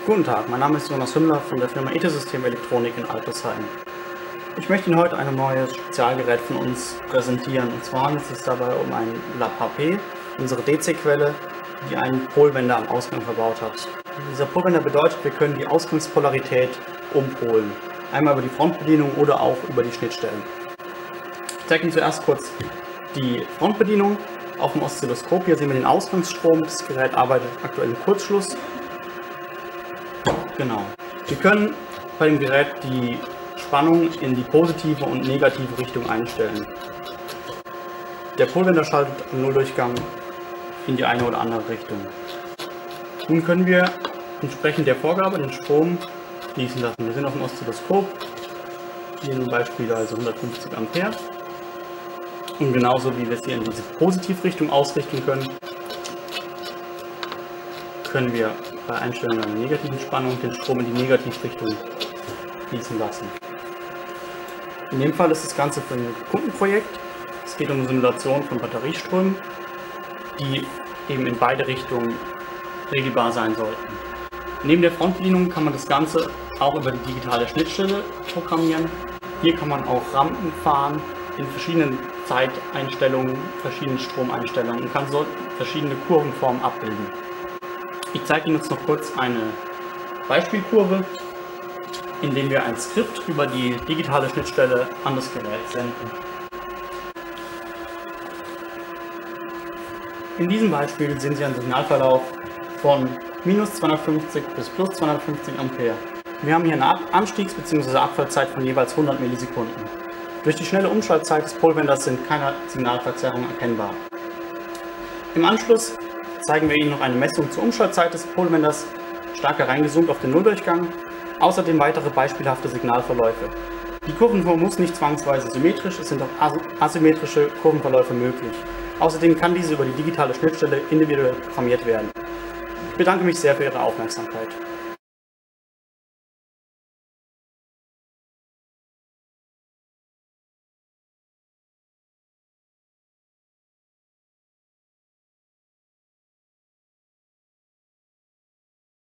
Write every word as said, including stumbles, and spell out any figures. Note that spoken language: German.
Guten Tag, mein Name ist Jonas Hümmler von der Firma Ethesystem Elektronik in Altersheim. Ich möchte Ihnen heute ein neues Spezialgerät von uns präsentieren. Und zwar handelt es sich dabei um ein Lab H P, unsere D C-Quelle, die einen Polwender am Ausgang verbaut hat. Dieser Polwender bedeutet, wir können die Ausgangspolarität umpolen. Einmal über die Frontbedienung oder auch über die Schnittstellen. Ich zeige Ihnen zuerst kurz die Frontbedienung. Auf dem Oszilloskop hier sehen wir den Ausgangsstrom. Das Gerät arbeitet aktuell im Kurzschluss. Genau. Wir können bei dem Gerät die Spannung in die positive und negative Richtung einstellen. Der Polwender schaltet am Nulldurchgang in die eine oder andere Richtung. Nun können wir entsprechend der Vorgabe den Strom fließen lassen. Wir sind auf dem Oszilloskop, hier zum Beispiel also hundertfünfzig Ampere. Und genauso wie wir es hier in diese Positivrichtung ausrichten können, können wir bei Einstellung einer negativen Spannung den Strom in die Negativrichtung fließen lassen. In dem Fall ist das Ganze für ein Kundenprojekt. Es geht um eine Simulation von Batterieströmen, die eben in beide Richtungen regelbar sein sollten. Neben der Frontbedienung kann man das Ganze auch über die digitale Schnittstelle programmieren. Hier kann man auch Rampen fahren in verschiedenen Zeiteinstellungen, verschiedenen Stromeinstellungen und kann so verschiedene Kurvenformen abbilden. Ich zeige Ihnen jetzt noch kurz eine Beispielkurve, indem wir ein Skript über die digitale Schnittstelle an das Gerät senden. In diesem Beispiel sehen Sie einen Signalverlauf von minus zweihundertfünfzig bis plus zweihundertfünfzig Ampere. Wir haben hier eine Anstiegs- bzw. Abfallzeit von jeweils hundert Millisekunden. Durch die schnelle Umschaltzeit des Polwenders sind keine Signalverzerrungen erkennbar. Im Anschluss zeigen wir Ihnen noch eine Messung zur Umschaltzeit des Polwenders, stark hereingezoomt auf den Nulldurchgang, außerdem weitere beispielhafte Signalverläufe. Die Kurvenform muss nicht zwangsweise symmetrisch, es sind auch asymmetrische Kurvenverläufe möglich. Außerdem kann diese über die digitale Schnittstelle individuell programmiert werden. Ich bedanke mich sehr für Ihre Aufmerksamkeit.